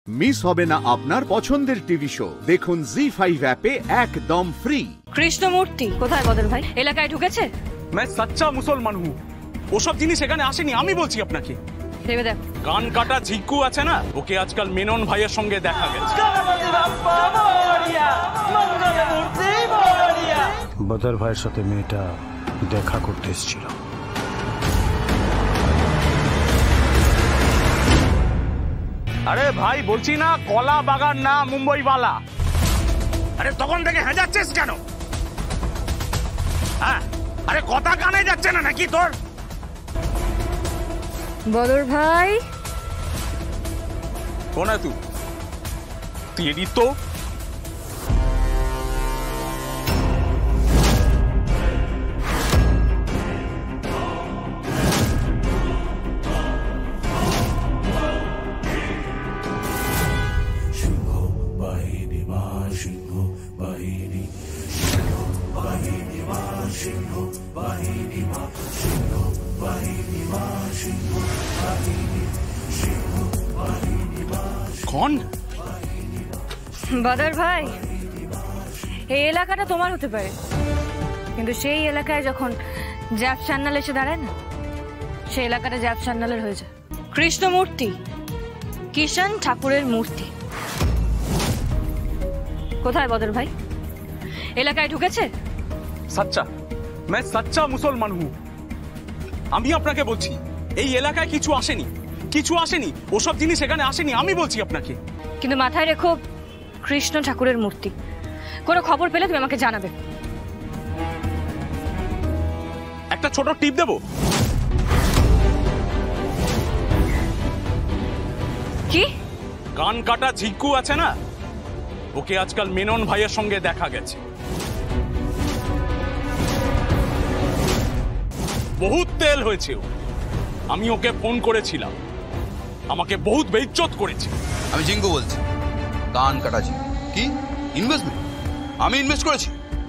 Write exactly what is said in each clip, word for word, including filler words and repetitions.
Miss হবে না আপনার পছন্দের টিভি শো। দেখুন জি ফাইভ অ্যাপে একদম ফ্রি। কৃষ্ণমূর্তি কোথায় বদল ভাই? এলাকায় ঢুকেছে? मैं सच्चा মুসলমান हूँ। ওসব জিনিস এখানে আসেনি, আমি বলছি আপনাকে। ভেবে দেখো। কান কাটা ঝিকু আছে না, ওকে আজকাল মেনন ভাইয়ের সঙ্গে দেখা গেছে। বদর ভাইয়ের সাথে মেয়েটা দেখা করতে এসেছিল। আরে ভাই বলছি না কলা বাগান না মুম্বাই বালা। আরে তখন থেকে হেজাচ্ছিস কেন? হ্যাঁ আরে কথা কানে যাচ্ছে না নাকি তোর? বদর ভাই কোন তুই? তেরি তো कौन? বদর ভাই এই এলাকাটা তোমার হতে পারে, কিন্তু সেই এলাকায় যখন জ্যাপ সান্নাল এসে দাঁড়ায় না, সেই এলাকাটা জ্যাপ সান্নালের হয়ে যায়। কৃষ্ণমূর্তি কিষান ঠাকুরের মূর্তি কোথায় বদর ভাই? এলাকায় ঢুকেছে? সচ্চা मैं सच्चा মুসলমান हूँ। আমি আপনাকে বলছি এই এলাকায় কিছু আসেনি, কিছু আসেনি, ওসব জিনিস এখানে আসেনি, আমি বলছি আপনাকে। কিন্তু মাথায় রেখো কৃষ্ণ ঠাকুরের মূর্তি। কোনো খবর পেলে তুমি আমাকে জানাবে। একটা ছোট টিপ দেবো? কি? কান কাটা ঝিকু আছে না, ওকে আজকাল মেনন ভাইয়ের সঙ্গে দেখা গেছে। বহুত তেল হয়েছে ও। আমি ওকে ফোন করেছিলাম, আমাকে বহুত বেইজ্জত করেছে। আমি জিঙ্কু বলছি। কান কাটাছি কি ইনভেস্টমেন্ট? আমি ইনভেস্ট করেছি।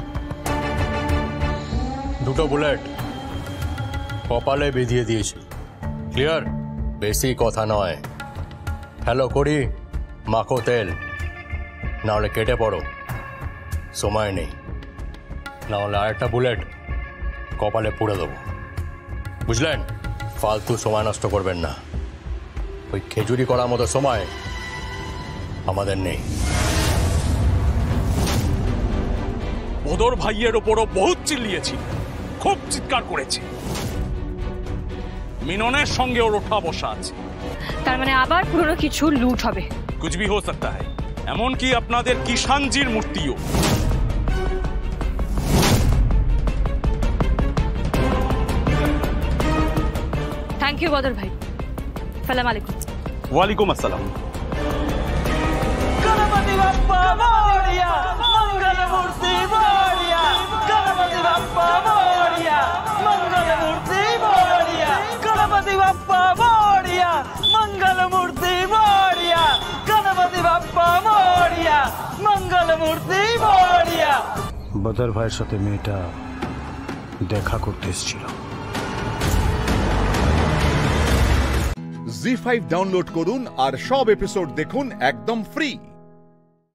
দুটো বুলেট কপালে বেঁধিয়ে দিয়েছি। ক্লিয়ার? বেশি কথা নয়। হ্যালো করি মাখো তেল, নাহলে কেটে পড়ো। সময় নেই, নাহলে আরেকটা বুলেট কপালে পুড়ে দেবো। বুঝলেন? ফালতু সময় নষ্ট করবেন না। ওই খেজুরি করার মতো সময় আমাদের নেই। বদর ভাইয়ের ওপরও বহুত চিল্লিয়েছি, খুব চিৎকার করেছি। মিননের সঙ্গে ওর ওঠা বসা আছে। তার মানে আবার পুরনো কিছু লুট হবে। कुछ भी हो सकता है, এমনকি আপনাদের কিষানজির মূর্তিও। থ্যাংক ইউ বদর ভাই। সালাম আলাইকুম। ওয়ালাইকুম আসসালাম। গণপতি বাপ্পা মোরিয়া, মঙ্গল মূর্তি মোরিয়া, গণপতি বাপ্পা মোরিয়া, মঙ্গল মূর্তি মোরিয়া, গণপতি বাপ্পা মোরিয়া, মঙ্গল মূর্তি মোরিয়া, গণপতি বাপ্পা মোরিয়া, মঙ্গল মূর্তি মোরিয়া। বদর ভাইয়ের সাথে মেয়েটা দেখা করতে এসেছিল। জি ফাইভ ডাউনলোড করুন আর সব এপিসোড দেখুন একদম ফ্রি।